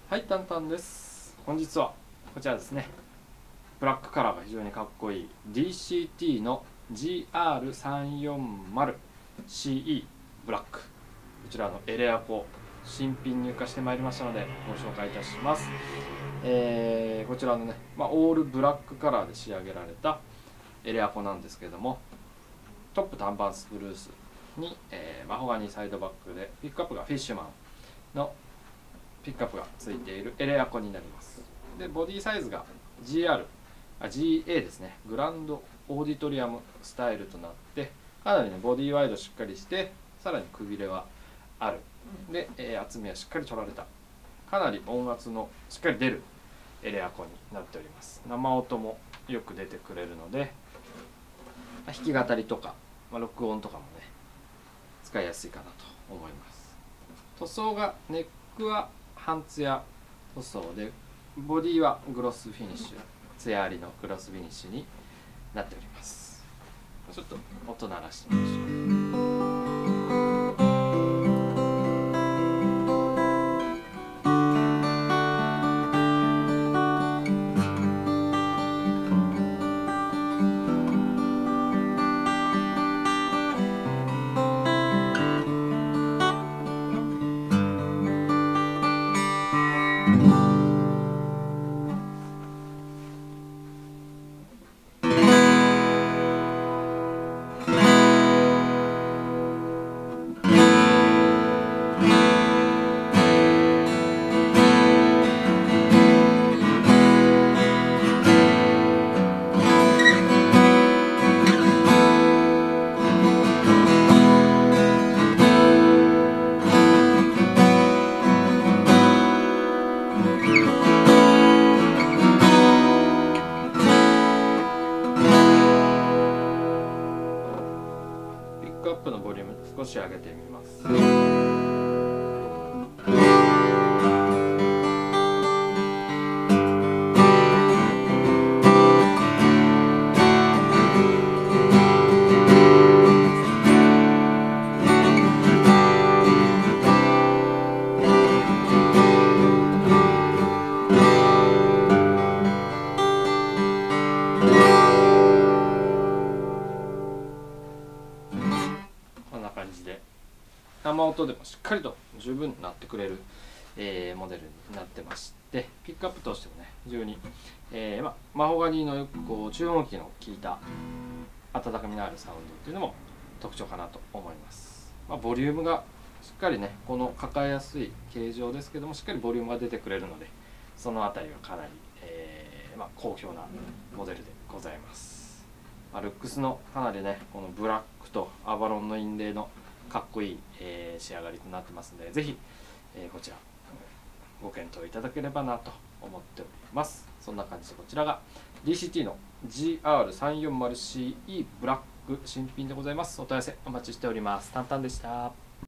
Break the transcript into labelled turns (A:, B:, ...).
A: はい、タンタンです。本日はこちらですね。ブラックカラーが非常にかっこいい DCT の GR340CE ブラック。こちらのエレアコ新品入荷してまいりましたのでご紹介いたします。こちらのね、オールブラックカラーで仕上げられたエレアコなんですけれども、トップ単板スプルースに、マホガニーサイドバックでピックアップがフィッシュマンのピックアップがついているエレアコになります。でボディサイズが GA ですね、グランドオーディトリアムスタイルとなって、かなりねボディワイドしっかりして、さらにくびれはあるで、厚みはしっかり取られた、かなり音圧のしっかり出るエレアコになっております。生音もよく出てくれるので、弾き語りとか、録音とかもね使いやすいかなと思います。塗装がネックは半ツヤ塗装で、ボディはグロスフィニッシュ、ツヤありのグロスフィニッシュになっております。ちょっと音鳴らしてみましょう。ピックアップのボリューム少し上げてみます。こんな感じで生音でもしっかりと十分なってくれる、モデルになってまして、ピックアップとしてもね非常に、マホガニーのよくこう中音域の効いた温かみのあるサウンドっていうのも特徴かなと思います。ボリュームがしっかりね、この抱えやすい形状ですけどもしっかりボリュームが出てくれるので、そのあたりはかなり、好評なモデルでございます。ルックスのかなりね、このブラックとアバロンのインレイのかっこいい、仕上がりとなってますので、ぜひ、こちらご検討いただければなと思っております。そんな感じでこちらが DCT の GR340CE ブラック新品でございます。お問い合わせお待ちしております。タンタンでした。